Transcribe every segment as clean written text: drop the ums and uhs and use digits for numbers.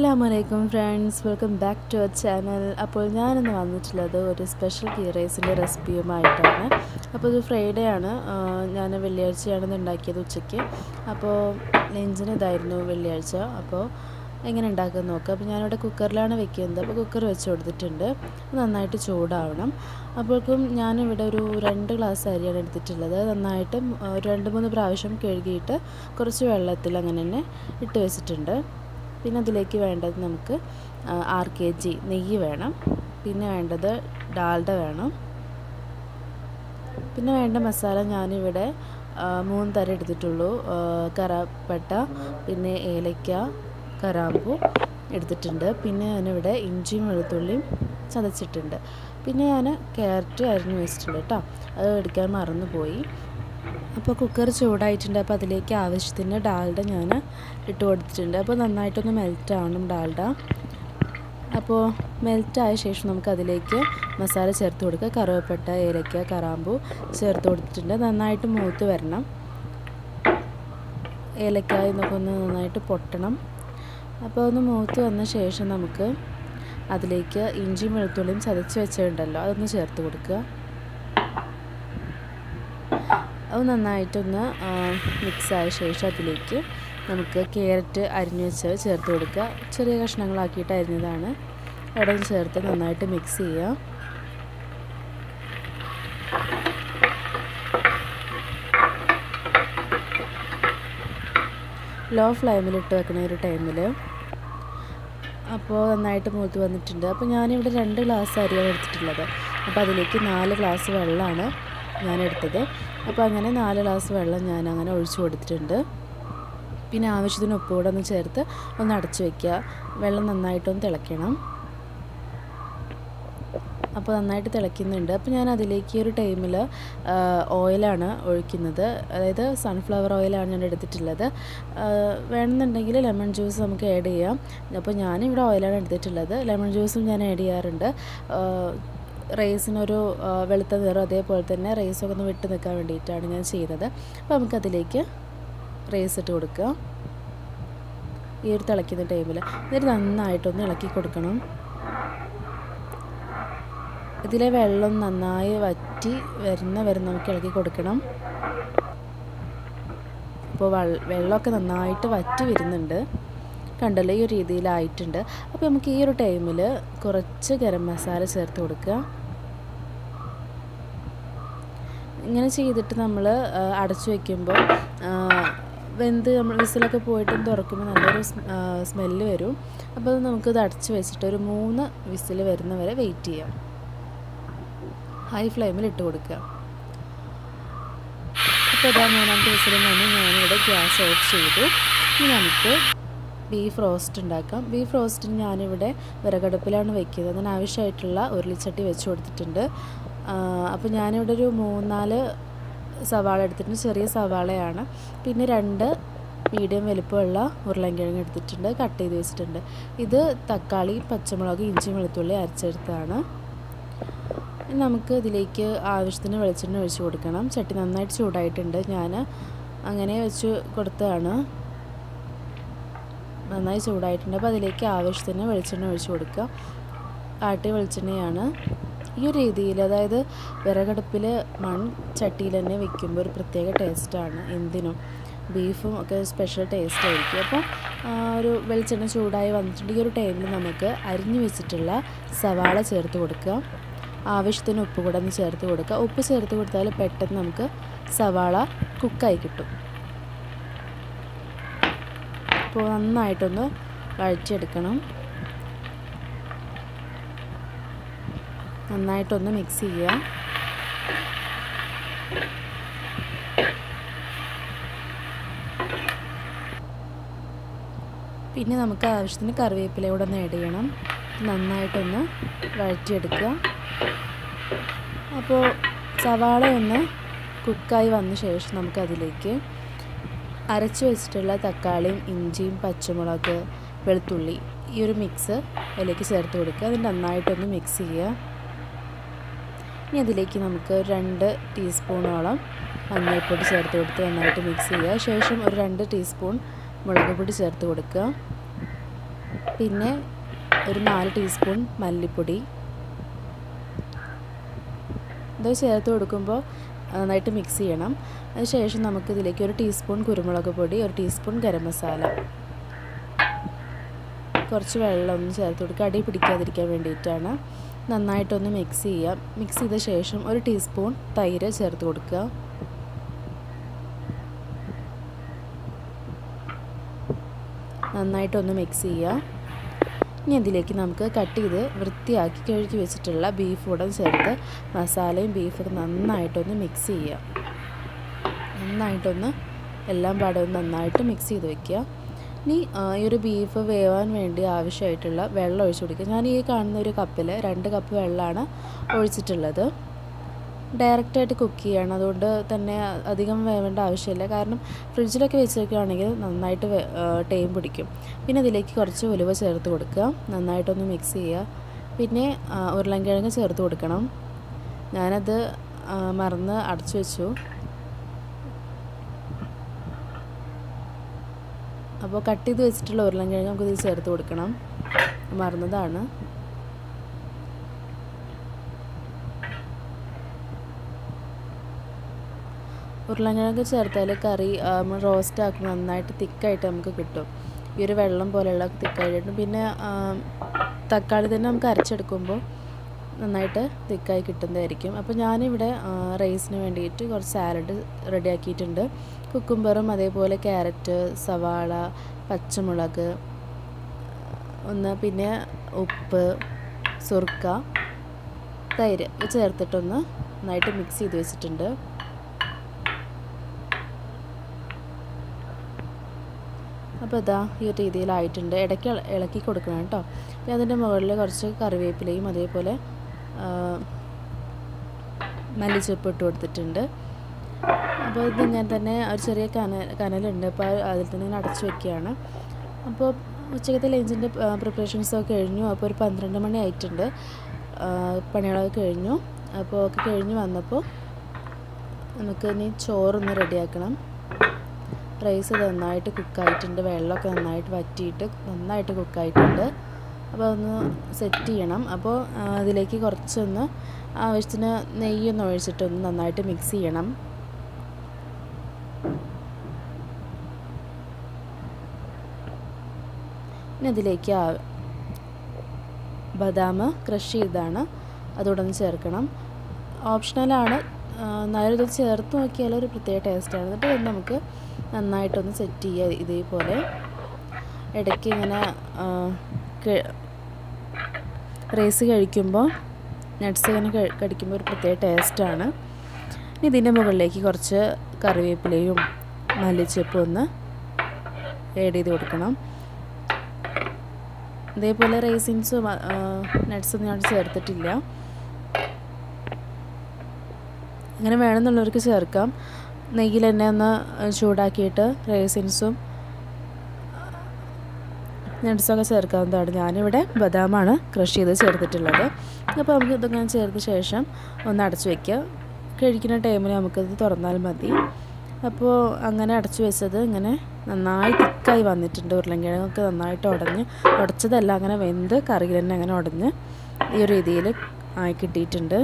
അസ്സലാമലൈക്കും friends, welcome back to our channel. അപ്പോൾ ഞാനിന്ന് വന്നിട്ടുള്ളത് ഒരു സ്പെഷ്യൽ ഗീ റൈസിൻ്റെ റെസിപ്പിയുമായിട്ടാണ്. അപ്പോൾ ഇത് ഫ്രൈഡേ ആണ്, ഞാൻ വെള്ളിയാഴ്ചയാണ് ഇത് ഉണ്ടാക്കിയത് ഉച്ചയ്ക്ക്. അപ്പോൾ ലഞ്ചിന് ഇതായിരുന്നു വെള്ളിയാഴ്ച. അപ്പോൾ എങ്ങനെ ഉണ്ടാക്കാൻ നോക്കാം. അപ്പോൾ ഞാനിവിടെ കുക്കറിലാണ് വെക്കുന്നത്. അപ്പോൾ കുക്കർ വെച്ച് കൊടുത്തിട്ടുണ്ട്, നന്നായിട്ട് ചൂടാവണം. അപ്പോഴേക്കും ഞാനിവിടെ ഒരു 2 ഗ്ലാസ് അരിയാണ് എടുത്തിട്ടുള്ളത്. നന്നായിട്ട് 2-3 പ്രാവശ്യം കഴുകിയിട്ട് കുറച്ച് വെള്ളത്തിൽ അങ്ങനെ തന്നെ ഇട്ട് വെച്ചിട്ടുണ്ട്. പിന്നെ അതിലേക്ക് വേണ്ടത് നമുക്ക് 6 kg നെയ്യ് വേണം. പിന്നെ വേണ്ടത് ഡാൽഡ വേണം. പിന്നെ വേണ്ട മസാല ഞാനിവിടെ 3 തരം എടുത്തിട്ടുള്ളൂ. കറാപ്പട്ട, പിന്നെ ഏലക്ക, കറാമ്പൂ എടുത്തിട്ടുണ്ട്. പിന്നെ ഞാനിവിടെ ഇഞ്ചിയും വെളുത്തുള്ളിയും ചതച്ചിട്ടുണ്ട്. പിന്നെ ഞാൻ ക്യാരറ്റ് അരിഞ്ഞ് വെച്ചിട്ടുണ്ട് കേട്ടോ, അത് എടുക്കാൻ മറന്നുപോയി. അപ്പോൾ കുക്കർ ചൂടായിട്ടുണ്ട്. അപ്പോൾ അതിലേക്ക് ആവശ്യത്തിന് ഡാൽഡ ഞാൻ ഇട്ട് കൊടുത്തിട്ടുണ്ട്. അപ്പോൾ നന്നായിട്ടൊന്ന് മെൽറ്റ് ആവണം ഡാൽഡ. അപ്പോൾ മെൽറ്റായ ശേഷം നമുക്ക് അതിലേക്ക് മസാല ചേർത്ത് കൊടുക്കുക. കറുവപ്പട്ട, ഏലക്ക, കറാമ്പൂ ചേർത്ത് കൊടുത്തിട്ടുണ്ട്. നന്നായിട്ട് മൂത്ത് വരണം. ഏലക്കായ എന്നൊക്കെ ഒന്ന് നന്നായിട്ട് പൊട്ടണം. അപ്പോൾ ഒന്ന് മൂത്ത് വന്ന ശേഷം നമുക്ക് അതിലേക്ക് ഇഞ്ചിയും വെളുത്തുള്ളിയും ചതച്ച് വെച്ചിട്ടുണ്ടല്ലോ, അതൊന്ന് ചേർത്ത് കൊടുക്കുക. അത് നന്നായിട്ടൊന്ന് മിക്സായ ശേഷം അതിലേക്ക് നമുക്ക് ക്യാരറ്റ് അരിഞ്ഞ് വെച്ചത് ചേർത്ത് കൊടുക്കുക. ചെറിയ കഷ്ണങ്ങളാക്കിയിട്ട് അരിഞ്ഞതാണ്. അവിടെ ചേർത്ത് നന്നായിട്ട് മിക്സ് ചെയ്യുക. ലോ ഫ്ലെയിമിലിട്ട് വെക്കണ ഒരു ടൈമിൽ. അപ്പോൾ നന്നായിട്ട് മൂത്ത് വന്നിട്ടുണ്ട്. അപ്പോൾ ഞാനിവിടെ 2 ഗ്ലാസ് അരിയാണ് എടുത്തിട്ടുള്ളത്. അപ്പോൾ അതിലേക്ക് 4 ഗ്ലാസ് വെള്ളമാണ് ഞാൻ എടുത്തത്. അപ്പോൾ അങ്ങനെ 4 ഗ്ലാസ് വെള്ളം ഞാൻ അങ്ങനെ ഒഴിച്ചു കൊടുത്തിട്ടുണ്ട്. പിന്നെ ആവശ്യത്തിന് ഉപ്പ് കൂടെ ഒന്ന് ചേർത്ത് ഒന്ന് അടച്ചു വയ്ക്കുക. വെള്ളം നന്നായിട്ടൊന്ന് തിളയ്ക്കണം. അപ്പോൾ നന്നായിട്ട് തിളയ്ക്കുന്നുണ്ട്. അപ്പോൾ ഞാൻ അതിലേക്ക് ഒരു ടൈമിൽ ഓയിലാണ് ഒഴിക്കുന്നത്. അതായത് സൺഫ്ലവർ ഓയിലാണ് ഞാൻ എടുത്തിട്ടുള്ളത്. വേണമെന്നുണ്ടെങ്കിൽ ലെമൺ ജ്യൂസ് നമുക്ക് ആഡ് ചെയ്യാം. അപ്പോൾ ഞാനിവിടെ ഓയിലാണ് എടുത്തിട്ടുള്ളത്. ലെമൺ ജ്യൂസും ഞാൻ ആഡ് ചെയ്യാറുണ്ട്. റൈസിനൊരു വെളുത്ത നിറം, അതേപോലെ തന്നെ റൈസൊക്കെ ഒന്ന് വിട്ട് നിൽക്കാൻ വേണ്ടിയിട്ടാണ് ഞാൻ ചെയ്യുന്നത്. അപ്പോൾ നമുക്കതിലേക്ക് റൈസ് ഇട്ട് കൊടുക്കുക ഈ ഒരു തിളയ്ക്കുന്ന ടൈമിൽ. എന്നിട്ട് നന്നായിട്ടൊന്ന് ഇളക്കി കൊടുക്കണം. ഇതിലെ വെള്ളം നന്നായി വറ്റി വരെ നമുക്ക് ഇളക്കി കൊടുക്കണം. അപ്പോൾ വെള്ളമൊക്കെ നന്നായിട്ട് വറ്റി വരുന്നുണ്ട്, കണ്ടല്ലോ, ഈ ഒരു രീതിയിലായിട്ടുണ്ട്. അപ്പോൾ നമുക്ക് ഈ ഒരു ടൈമിൽ കുറച്ച് ഗരം മസാല ചേർത്ത് കൊടുക്കുക. ഇങ്ങനെ ചെയ്തിട്ട് നമ്മൾ അടച്ചു വയ്ക്കുമ്പോൾ വെന്ത് നമ്മൾ വിസിലൊക്കെ പോയിട്ട് തുറക്കുമ്പോൾ നല്ലൊരു സ്മെല്ല് വരും. അപ്പോൾ നമുക്കിത് അടച്ചു വെച്ചിട്ട് ഒരു 3 വിസിൽ വരുന്നവരെ വെയിറ്റ് ചെയ്യാം. ഹൈ ഫ്ലെയിമിൽ ഇട്ട് കൊടുക്കുക. അപ്പോൾ ഇതാ 3ാമത്തെ വിസിലിൽ നിന്ന് ഞാനിവിടെ ഗ്യാസ് ഓഫ് ചെയ്തു. ഇനി നമുക്ക് ബീഫ് റോസ്റ്റ് ഉണ്ടാക്കാം. ബീഫ് റോസ്റ്റിന് ഞാനിവിടെ വിറകടുപ്പിലാണ് വെക്കുന്നത്. അതിന് ആവശ്യമായിട്ടുള്ള ഉരുളിച്ചട്ടി വെച്ച് കൊടുത്തിട്ടുണ്ട്. അപ്പോൾ ഞാനിവിടെ ഒരു 3-4 സവാള എടുത്തിട്ടുണ്ട്. ചെറിയ സവാളയാണ്. പിന്നെ 2 മീഡിയം വലുപ്പമുള്ള ഉരുളൻകിഴങ്ങ് എടുത്തിട്ടുണ്ട്, കട്ട് ചെയ്ത് വെച്ചിട്ടുണ്ട്. ഇത് തക്കാളി, പച്ചമുളക്, ഇഞ്ചി, വെളുത്തുള്ളി അരച്ചെടുത്താണ്. നമുക്ക് ഇതിലേക്ക് ആവശ്യത്തിന് വെളിച്ചെണ്ണ ഒഴിച്ച് കൊടുക്കണം. ചട്ടി നന്നായിട്ട് ചൂടായിട്ടുണ്ട്. ഞാൻ അങ്ങനെ വെച്ച് കൊടുത്തതാണ്. നന്നായി ചൂടായിട്ടുണ്ട്. അപ്പോൾ അതിലേക്ക് ആവശ്യത്തിന് വെളിച്ചെണ്ണ ഒഴിച്ച് കൊടുക്കുക. ആട്ടിയ വെളിച്ചെണ്ണയാണ്. ഈ ഒരു രീതിയിൽ, അതായത് വിറകടുപ്പിൽ ചട്ടിയിൽ തന്നെ വെക്കുമ്പോൾ ഒരു പ്രത്യേക ടേസ്റ്റാണ്. എന്തിനും ബീഫും ഒക്കെ സ്പെഷ്യൽ ടേസ്റ്റ് ആയിരിക്കും. അപ്പോൾ ഒരു വെളിച്ചെണ്ണ ചൂടായി വന്നിട്ടുണ്ട്. ഈ ഒരു ടൈമിൽ നമുക്ക് അരിഞ്ഞു വെച്ചിട്ടുള്ള സവാള ചേർത്ത് കൊടുക്കുക. ആവശ്യത്തിന് ഉപ്പ് കൂടെ ഒന്ന് ചേർത്ത് കൊടുക്കുക. ഉപ്പ് ചേർത്ത് കൊടുത്താൽ പെട്ടെന്ന് നമുക്ക് സവാള കുക്കായി കിട്ടും. അപ്പോൾ നന്നായിട്ടൊന്ന് വഴറ്റിയെടുക്കണം. നന്നായിട്ടൊന്ന് മിക്സ് ചെയ്യുക. പിന്നെ നമുക്ക് ആവശ്യത്തിന് കറിവേപ്പില കൂടെ ഒന്ന് ആഡ് ചെയ്യണം. നന്നായിട്ടൊന്ന് വഴറ്റിയെടുക്കുക. അപ്പോൾ സവാള ഒന്ന് കുക്കായി വന്ന ശേഷം നമുക്കതിലേക്ക് അരച്ച് വെച്ചിട്ടുള്ള തക്കാളിയും ഇഞ്ചിയും പച്ചമുളക് വെളുത്തുള്ളി ഈ ഒരു മിക്സ് അതിലേക്ക് ചേർത്ത് കൊടുക്കുക. അത് നന്നായിട്ടൊന്ന് മിക്സ് ചെയ്യുക. ഇനി അതിലേക്ക് നമുക്ക് 2 ടീസ്പൂണോളം മഞ്ഞൾപ്പൊടി ചേർത്ത് കൊടുത്ത് നന്നായിട്ട് മിക്സ് ചെയ്യുക. ശേഷം ഒരു 2 ടീസ്പൂൺ മുളക് പൊടി ചേർത്ത് കൊടുക്കുക. പിന്നെ ഒരു 4 ടീസ്പൂൺ മല്ലിപ്പൊടി. ഇത് ചേർത്ത് കൊടുക്കുമ്പോൾ നന്നായിട്ട് മിക്സ് ചെയ്യണം. അതിനുശേഷം നമുക്കിതിലേക്ക് 1 ടീസ്പൂൺ കുരുമുളക് പൊടി, 1 ടീസ്പൂൺ ഗരം മസാല, കുറച്ച് വെള്ളം ഒന്ന് ചേർത്ത് കൊടുക്കുക. അടി പിടിക്കാതിരിക്കാൻ വേണ്ടിയിട്ടാണ്. നന്നായിട്ടൊന്ന് മിക്സ് ചെയ്യാം. മിക്സ് ചെയ്ത ശേഷം 1 ടീസ്പൂൺ തൈര് ചേർത്ത് കൊടുക്കുക. നന്നായിട്ടൊന്ന് മിക്സ് ചെയ്യുക. ഇനി ഇതിലേക്ക് നമുക്ക് കട്ട് ചെയ്ത് വൃത്തിയാക്കി കഴുകി വെച്ചിട്ടുള്ള ബീഫ് കൂടെ ചേർത്ത് മസാലയും ബീഫൊക്കെ നന്നായിട്ടൊന്ന് മിക്സ് ചെയ്യുക. നന്നായിട്ടൊന്ന് എല്ലാം പാടെ നന്നായിട്ട് മിക്സ് ചെയ്ത് വയ്ക്കുക. ഇനി ഈ ഒരു ബീഫ് വേവാൻ വേണ്ടി ആവശ്യമായിട്ടുള്ള വെള്ളം ഒഴിച്ച് കൊടുക്കുക. ഞാൻ ഈ കാണുന്ന ഒരു കപ്പിൽ 2 കപ്പ് വെള്ളമാണ് ഒഴിച്ചിട്ടുള്ളത്. ഡയറക്റ്റായിട്ട് കുക്ക് ചെയ്യണം, അതുകൊണ്ട് തന്നെ അധികം വേവേണ്ട ആവശ്യമില്ല. കാരണം ഫ്രിഡ്ജിലൊക്കെ വെച്ചേക്കുകയാണെങ്കിൽ നന്നായിട്ട് ടൈം പിടിക്കും. പിന്നെ ഇതിലേക്ക് കുറച്ച് ഉലുവ ചേർത്ത് കൊടുക്കുക. നന്നായിട്ടൊന്ന് മിക്സ് ചെയ്യുക. പിന്നെ ഉരുളൻകിഴങ്ങ് ചേർത്ത് കൊടുക്കണം. ഞാനത് മറന്ന് അടച്ചു വെച്ചു. അപ്പോൾ കട്ട് ചെയ്ത് വെച്ചിട്ടുള്ള ഉരുളൻകിഴങ്ങ് നമുക്കിതിൽ ചേർത്ത് കൊടുക്കണം. മറന്നതാണ്. ഉരുളൻകിഴങ്ങ് ചേർത്താൽ കറി റോസ്റ്റ് ആക്കുമ്പോൾ നന്നായിട്ട് തിക്കായിട്ട് നമുക്ക് കിട്ടും. ഈ ഒരു വെള്ളം പോലെയുള്ള തിക്കായിട്ട്. പിന്നെ തക്കാളി തന്നെ നമുക്ക് അരച്ചെടുക്കുമ്പോൾ നന്നായിട്ട് തിക്കായി കിട്ടുന്നതായിരിക്കും. അപ്പോൾ ഞാനിവിടെ റൈസിന് വേണ്ടിയിട്ട് കുറച്ച് സാലഡ് റെഡിയാക്കിയിട്ടുണ്ട്. കുക്കുംബറും അതേപോലെ ക്യാരറ്റ്, സവാള, പച്ചമുളക്, പിന്നെ ഉപ്പ്, സുർക്ക, തൈര് ചേർത്തിട്ടൊന്ന് നന്നായിട്ട് മിക്സ് ചെയ്ത് വെച്ചിട്ടുണ്ട്. അപ്പോൾ ഇതാ ഈ ഒരു രീതിയിലായിട്ടുണ്ട്. ഇടയ്ക്ക് ഇളക്കി കൊടുക്കണം കേട്ടോ. പിന്നെ അതിൻ്റെ മുകളിൽ കുറച്ച് കറിവേപ്പിലയും അതേപോലെ മല്ലിച്ചപ്പ് ഇട്ട് കൊടുത്തിട്ടുണ്ട്. അപ്പോൾ ഇത് ഞാൻ തന്നെ ഒരു ചെറിയ കനലുണ്ട്. അപ്പോൾ അതിൽ തന്നെ ഞാൻ അടച്ചു വയ്ക്കുകയാണ്. അപ്പോൾ ഉച്ചക്കത്തെ ലഞ്ചിൻ്റെ പ്രിപ്പറേഷൻസൊക്കെ കഴിഞ്ഞു. അപ്പോൾ ഒരു 12 മണി ആയിട്ടുണ്ട്. പണികളൊക്കെ കഴിഞ്ഞു. അപ്പോൾ ഒക്കെ കഴിഞ്ഞ് വന്നപ്പോൾ നമുക്ക് ഇനി ചോറൊന്ന് റെഡിയാക്കണം. റൈസ് നന്നായിട്ട് കുക്കായിട്ടുണ്ട്. വെള്ളമൊക്കെ നന്നായിട്ട് വറ്റിയിട്ട് നന്നായിട്ട് കുക്കായിട്ടുണ്ട്. അപ്പോൾ അതൊന്ന് സെറ്റ് ചെയ്യണം. അപ്പോൾ അതിലേക്ക് കുറച്ചൊന്ന് ആവശ്യത്തിന് നെയ്യൊന്ന് ഒഴിച്ചിട്ടൊന്ന് നന്നായിട്ട് മിക്സ് ചെയ്യണം. പിന്നെ അതിലേക്ക് ബദാം ക്രഷ് ചെയ്തതാണ്, അതുകൂടെ ഒന്ന് ചേർക്കണം. ഓപ്ഷണലാണ്, എന്നാലും ഇത് ചേർത്ത് നോക്കിയാൽ ഒരു പ്രത്യേക ടേസ്റ്റാണ്. എന്നിട്ട് ഇത് നമുക്ക് നന്നായിട്ടൊന്ന് സെറ്റ് ചെയ്യുക. ഇതേപോലെ ഇടയ്ക്ക് ഇങ്ങനെ റൈസ് കഴിക്കുമ്പോൾ നട്ട്സ് ഇങ്ങനെ കടിക്കുമ്പോൾ ഒരു പ്രത്യേക ടേസ്റ്റാണ്. ഇതിൻ്റെ മുകളിലേക്ക് കുറച്ച് കറിവേപ്പിലയും മല്ലിച്ചപ്പും ഒന്ന് ആഡ് ചെയ്ത് കൊടുക്കണം. ഇതേപോലെ റൈസിൻസും നട്ട്സൊന്നും ഞാൻ ചേർത്തിട്ടില്ല. അങ്ങനെ വേണമെന്നുള്ളവർക്ക് ചേർക്കാം. നെയ്യിൽ തന്നെ ഒന്ന് ചൂടാക്കിയിട്ട് റൈസിൻസും നട്ട്സൊക്കെ ചേർക്കാവുന്നതാണ്. ഞാനിവിടെ ബദാമാണ് ക്രഷ് ചെയ്ത് ചേർത്തിട്ടുള്ളത്. അപ്പോൾ നമുക്ക് ഇതൊക്കെ ചേർത്ത ശേഷം ഒന്ന് അടച്ചു വയ്ക്കുക. കഴിക്കുന്ന ടൈമിൽ നമുക്കിത് തുറന്നാൽ മതി. അപ്പോൾ അങ്ങനെ അടച്ചു വെച്ചത് ഇങ്ങനെ നന്നായി തിക്കായി വന്നിട്ടുണ്ട്. ഉരുളൻകിഴങ്ങൊക്കെ നന്നായിട്ട് ഉടച്ചതല്ല, അങ്ങനെ വെന്ത് കറിയിൽ തന്നെ അങ്ങനെ ഉടഞ്ഞ് ഈ ഒരു രീതിയിൽ ആയി കിട്ടിയിട്ടുണ്ട്.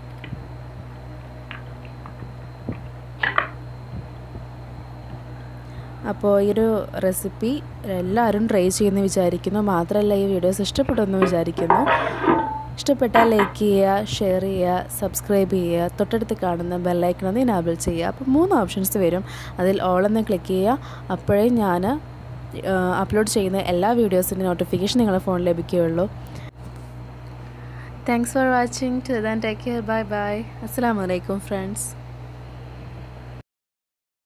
അപ്പോൾ ഈ ഒരു റെസിപ്പി എല്ലാവരും ട്രൈ ചെയ്യുമെന്ന് വിചാരിക്കുന്നു. മാത്രമല്ല ഈ വീഡിയോസ് ഇഷ്ടപ്പെടുമെന്ന് വിചാരിക്കുന്നു. ഇഷ്ടപ്പെട്ടാൽ ലൈക്ക് ചെയ്യുക, ഷെയർ ചെയ്യുക, സബ്സ്ക്രൈബ് ചെയ്യുക, തൊട്ടടുത്ത് കാണുന്ന ബെല്ലൈക്കൺ ഒന്ന് എനാബിൾ ചെയ്യുക. അപ്പോൾ 3 ഓപ്ഷൻസ് വരും. അതിൽ ഓൾ എന്ന് ക്ലിക്ക് ചെയ്യുക. അപ്പോഴേ ഞാൻ അപ്ലോഡ് ചെയ്യുന്ന എല്ലാ വീഡിയോസിൻ്റെ നോട്ടിഫിക്കേഷൻ നിങ്ങളുടെ ഫോണിൽ ലഭിക്കുകയുള്ളൂ. Thanks for watching. Till then take care. Bye bye. അസ്സലാമു അലൈക്കും ഫ്രണ്ട്സ്.